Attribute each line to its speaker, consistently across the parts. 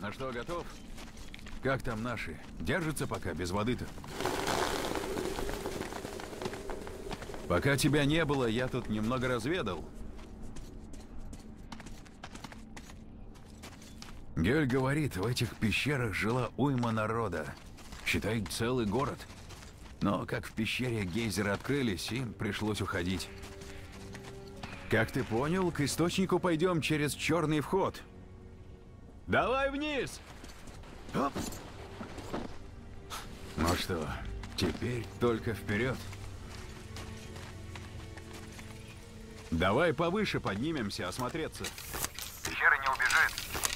Speaker 1: Ну что, готов? Как там наши? Держатся пока без воды-то? Пока тебя не было, я тут немного разведал. Гель говорит, в этих пещерах жила уйма народа. Считай, целый город. Но как в пещере гейзеры открылись, им пришлось уходить. Как ты понял, к источнику пойдем через черный вход. Давай вниз! Оп. Ну что, теперь только вперед. Давай повыше поднимемся, осмотреться.
Speaker 2: Пещера не убежит.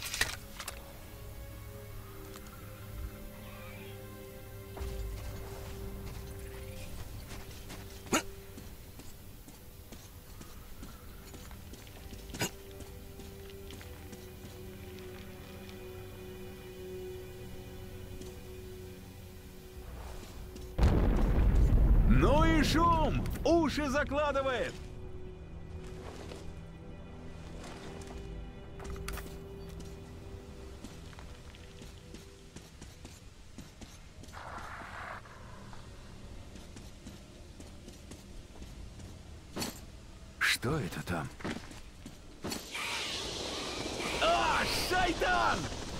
Speaker 1: Ну и шум! Уши закладывает! Что это там? А, шайтан!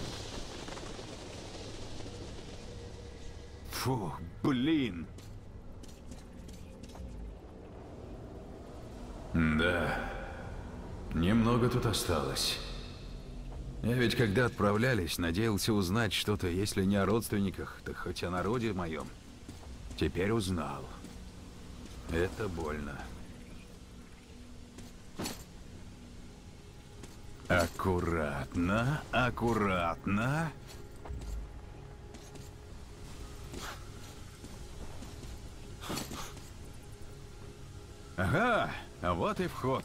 Speaker 1: Фу, блин! Да, немного тут осталось. Я ведь когда отправлялись, надеялся узнать что-то, если не о родственниках, так хоть о народе моем. Теперь узнал. Это больно. Аккуратно, аккуратно. Ага, а вот и вход.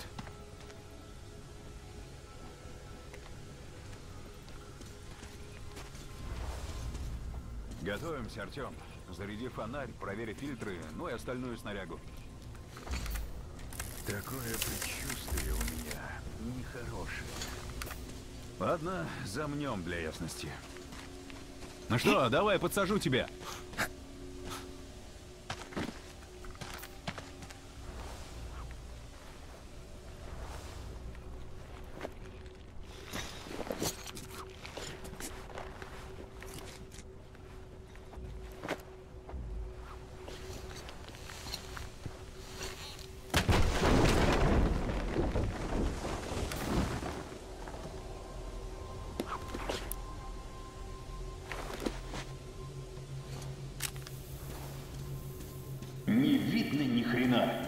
Speaker 1: Готовимся, Артем. Заряди фонарь, проверь фильтры, ну и остальную снарягу. Такое предчувствие у меня нехорошее. Ладно, замнем для ясности. Ну что, давай подсажу тебя.
Speaker 3: Не видно ни хрена.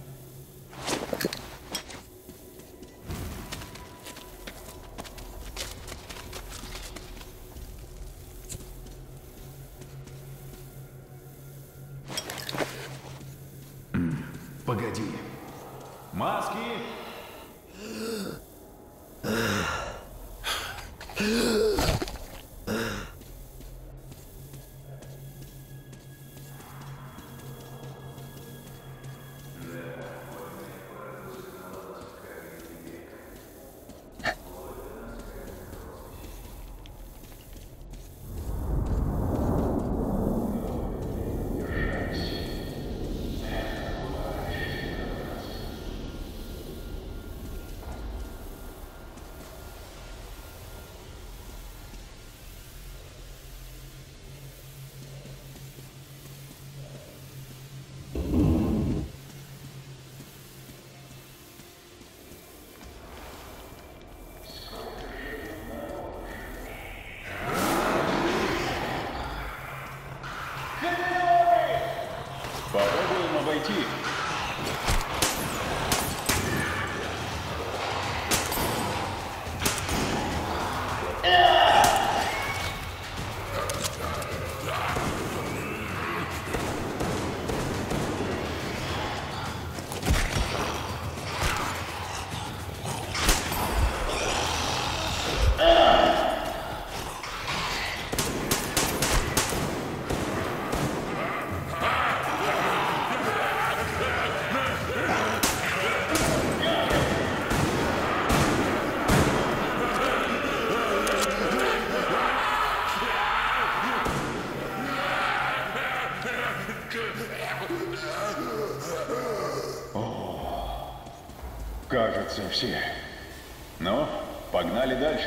Speaker 1: Погоди. Маски!
Speaker 3: Попробуем обойти. Кажется, все. Ну, погнали дальше.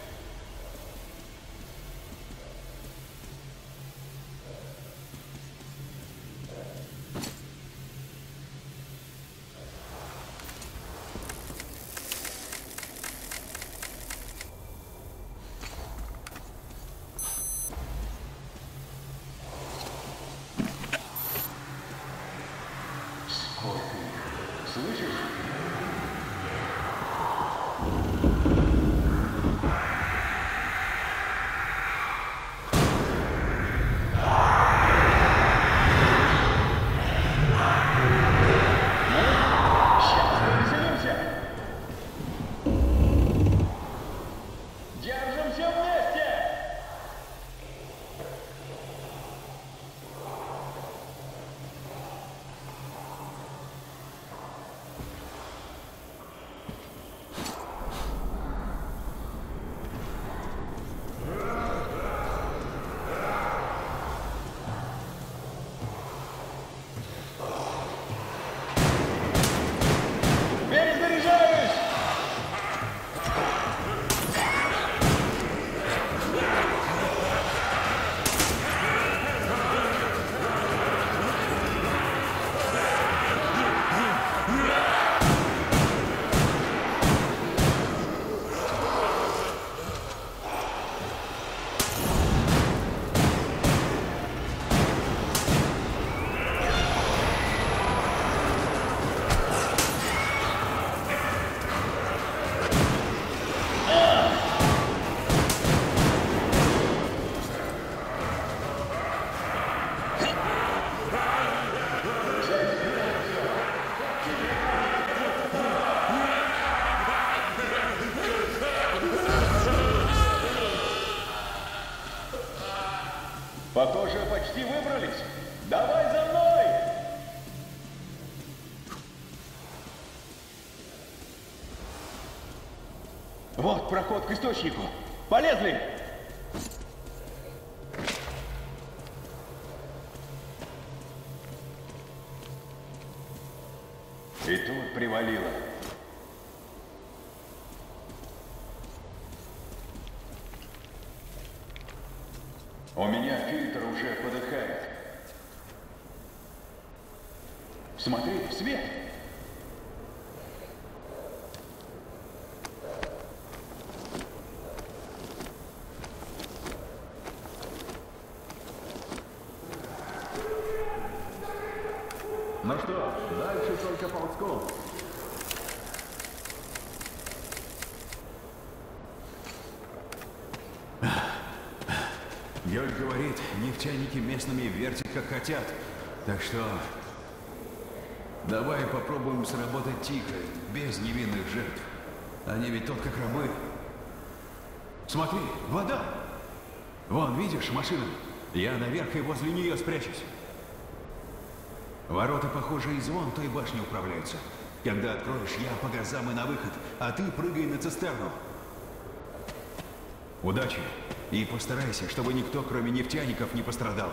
Speaker 3: Сколько их? Слышишь? Сейчас повеселимся! Держимся вместе! Перезаряжаюсь! Похоже, почти выбрались. Давай за мной! Вот проход к источнику. Полезли! И тут привалило. У меня фильтр уже подыхает. Смотри, свет!
Speaker 1: Ну что, дальше только ползком. Гёль говорит, нефтяники местными вертят как хотят. Так что давай попробуем сработать тихо, без невинных жертв. Они ведь тут как рабы. Смотри, вода! Вон, видишь, машина? Я наверх и возле нее спрячусь. Ворота, похоже, из вон той башни управляются. Когда откроешь, я по газам и на выход, а ты прыгай на цистерну. Удачи! И постарайся, чтобы никто, кроме нефтяников, не пострадал.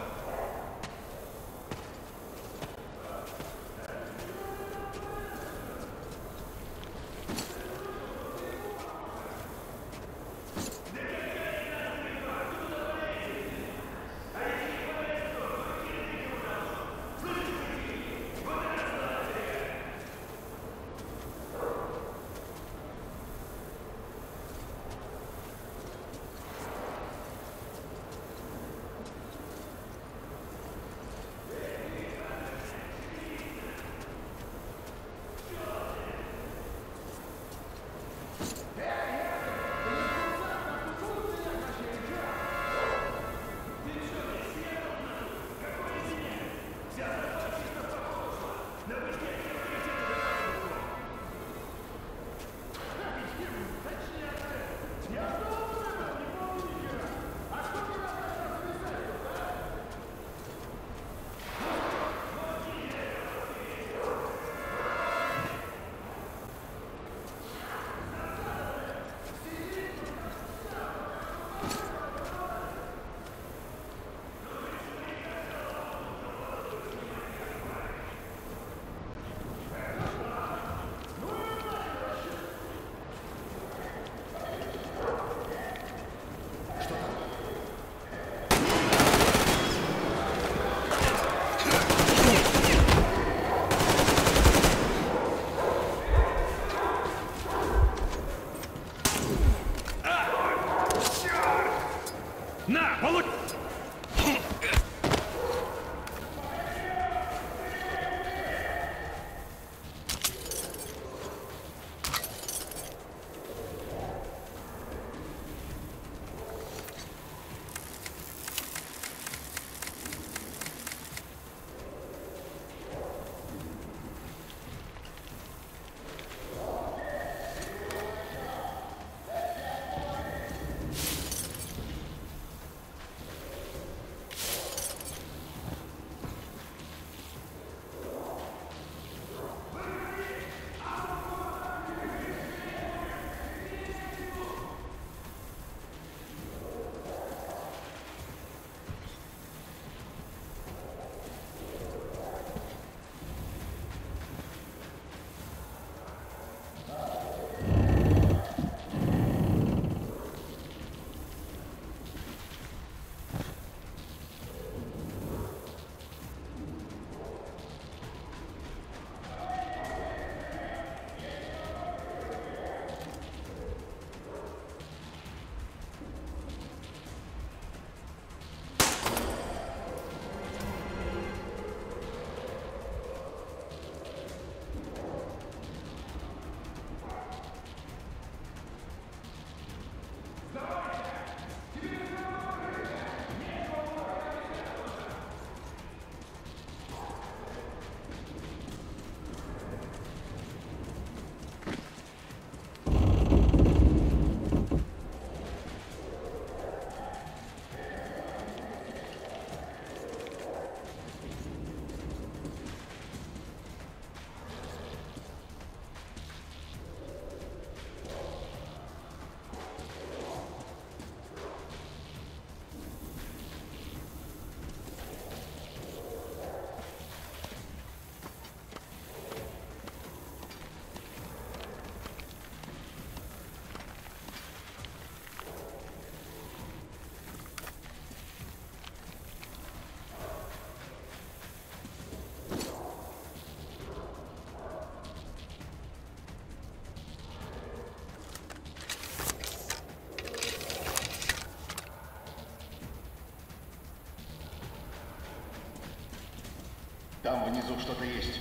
Speaker 3: внизу что-то есть.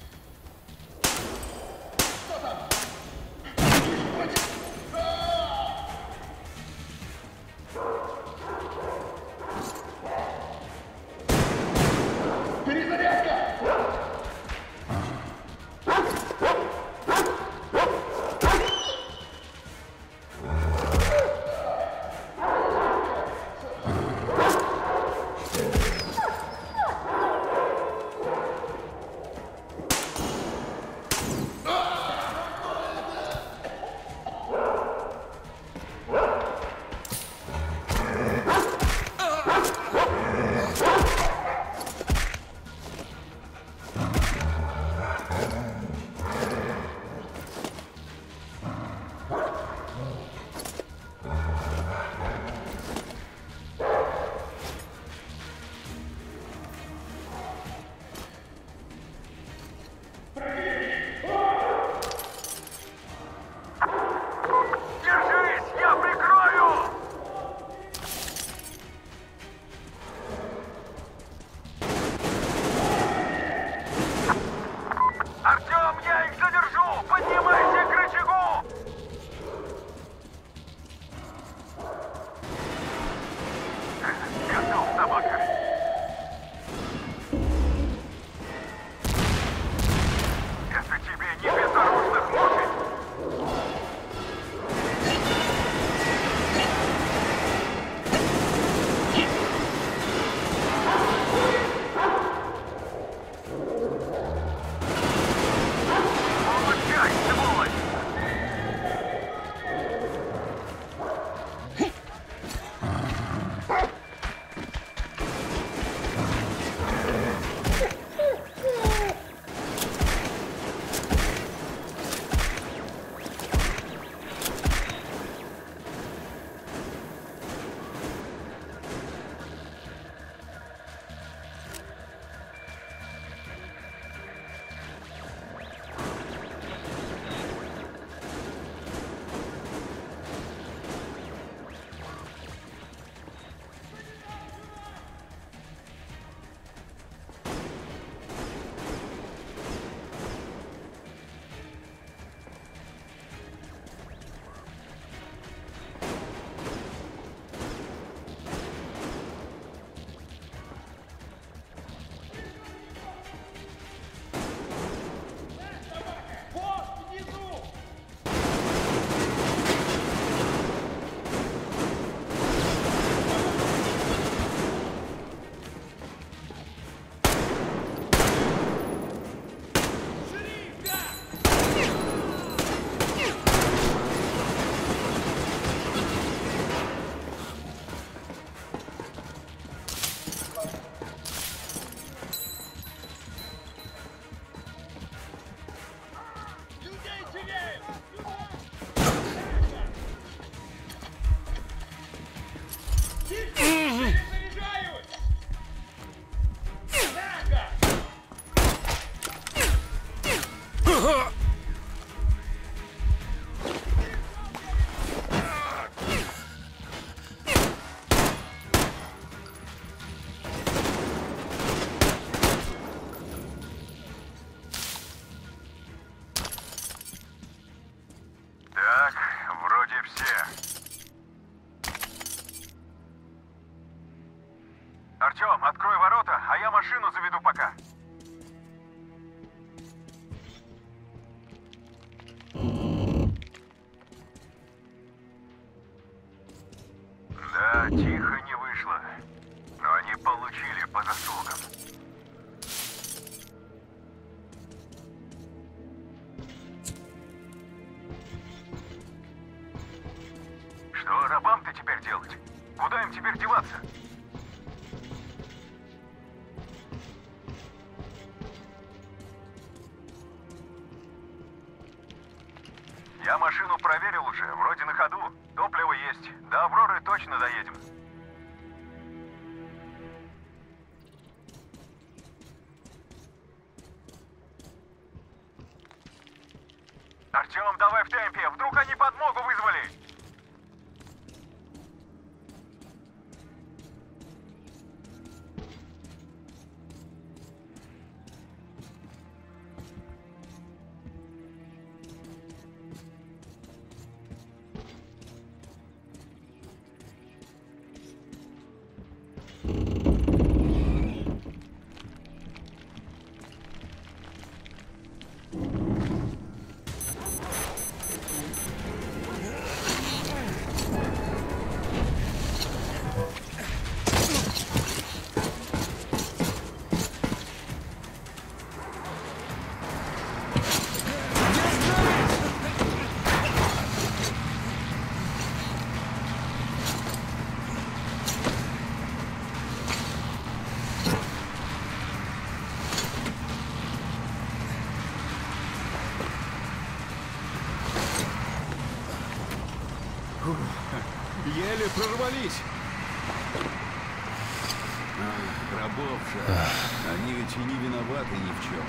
Speaker 2: Держись, я прикрою! Артем, я их задержу! Поднимайся к рычагу! Готов, собака! Это тебе не безоружных мучить! Получай, сволочь! Так, вроде все. Артем, открой ворота, а я машину заведу пока. Да, тихо не вышло, но они получили по заслугам. Что рабам-то теперь делать? Куда им теперь деваться? Я машину проверил уже, вроде на ходу. Топливо есть. До Авроры точно доедем. Артем, давай в темпе, вдруг они подмогу вызвали.
Speaker 1: Еле прорвались. Рабов же. Они ведь и не виноваты ни в чем.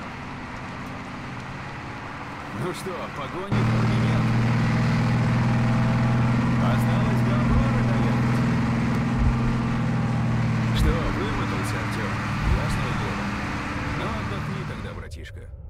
Speaker 1: Ну что, погони или нет? Осталось до Авроры доехать. Что, вымотался, Артем? Ясное дело. Ну, отдохни тогда, братишка.